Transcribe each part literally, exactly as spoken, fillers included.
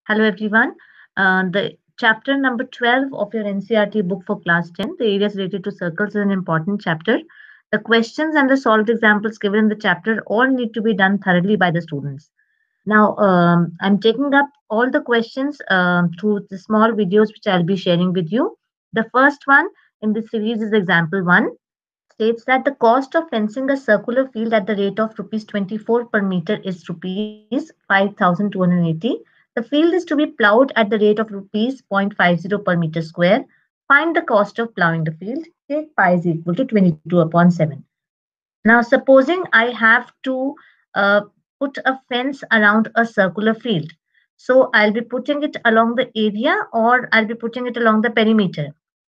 Hello everyone. Uh, the chapter number twelve of your N C R T book for class ten, the areas related to circles, is an important chapter. The questions and the solved examples given in the chapter all need to be done thoroughly by the students. Now, um, I'm taking up all the questions um, through the small videos which I'll be sharing with you. The first one in this series is example one, states that the cost of fencing a circular field at the rate of rupees twenty-four per meter is rupees five thousand two hundred eighty. The field is to be plowed at the rate of rupees zero point five zero per meter square. Find the cost of plowing the field. Take pi is equal to twenty-two upon seven. Now, supposing I have to uh, put a fence around a circular field. So I'll be putting it along the area or I'll be putting it along the perimeter.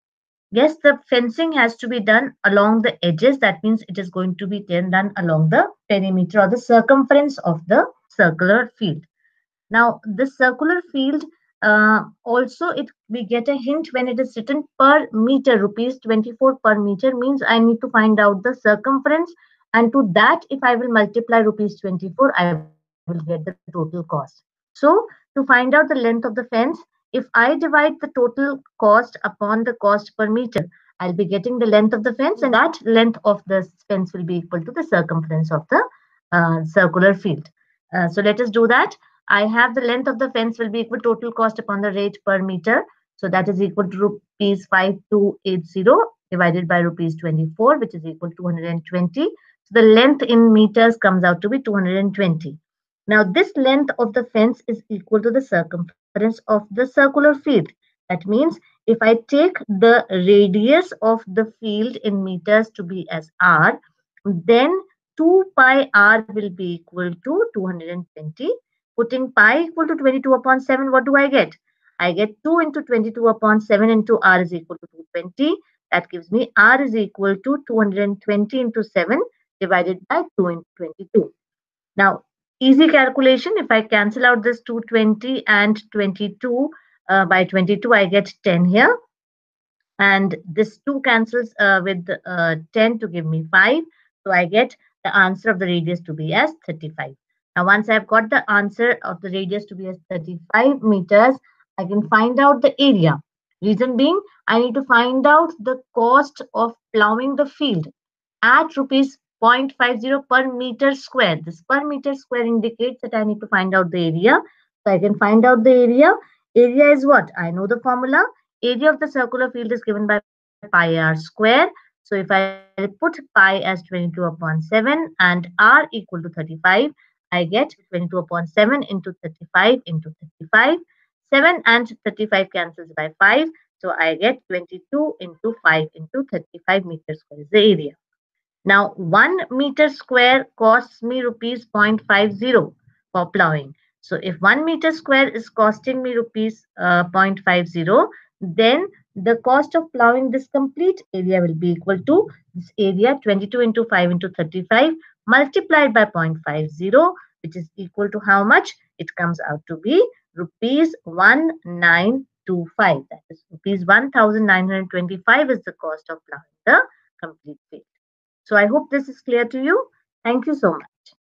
Yes, the fencing has to be done along the edges. That means it is going to be then done along the perimeter or the circumference of the circular field. Now, this circular field uh, also it we get a hint when it is written per meter, rupees twenty-four per meter means I need to find out the circumference, and to that if I will multiply rupees twenty-four, I will get the total cost. So to find out the length of the fence, if I divide the total cost upon the cost per meter, I'll be getting the length of the fence, and that length of the fence will be equal to the circumference of the uh, circular field. Uh, so let us do that. I have the length of the fence will be equal to total cost upon the rate per meter. So that is equal to rupees five two eight zero divided by rupees twenty-four, which is equal to two hundred twenty. So the length in meters comes out to be two hundred twenty. Now this length of the fence is equal to the circumference of the circular field. That means if I take the radius of the field in meters to be as r, then two pi r will be equal to two hundred twenty. Putting pi equal to twenty-two upon seven, what do I get? I get two into twenty-two upon seven into r is equal to two hundred twenty. That gives me r is equal to two hundred twenty into seven divided by two into twenty-two. Now, easy calculation. If I cancel out this two hundred twenty and twenty-two uh, by twenty-two, I get ten here. And this two cancels uh, with uh, ten to give me five. So I get the answer of the radius to be as thirty-five. Now, once I've got the answer of the radius to be as thirty-five meters, I can find out the area. Reason being, I need to find out the cost of plowing the field at rupees zero point five zero per meter square. This per meter square indicates that I need to find out the area. So I can find out the area. Area is what? I know the formula. Area of the circular field is given by pi r square. So if I put pi as twenty-two upon seven and r equal to thirty-five, I get twenty-two upon seven into thirty-five into thirty-five. seven and thirty-five cancels by five. So I get twenty-two into five into thirty-five meters square is the area. Now, one meter square costs me rupees zero point five zero for plowing. So, if one meter square is costing me rupees uh, zero point five zero, then the cost of plowing this complete area will be equal to this area twenty-two into five into thirty-five multiplied by zero point five zero, which is equal to how much? It comes out to be rupees one thousand nine hundred twenty-five. That is rupees one thousand nine hundred twenty-five is the cost of plowing the complete field. So I hope this is clear to you. Thank you so much.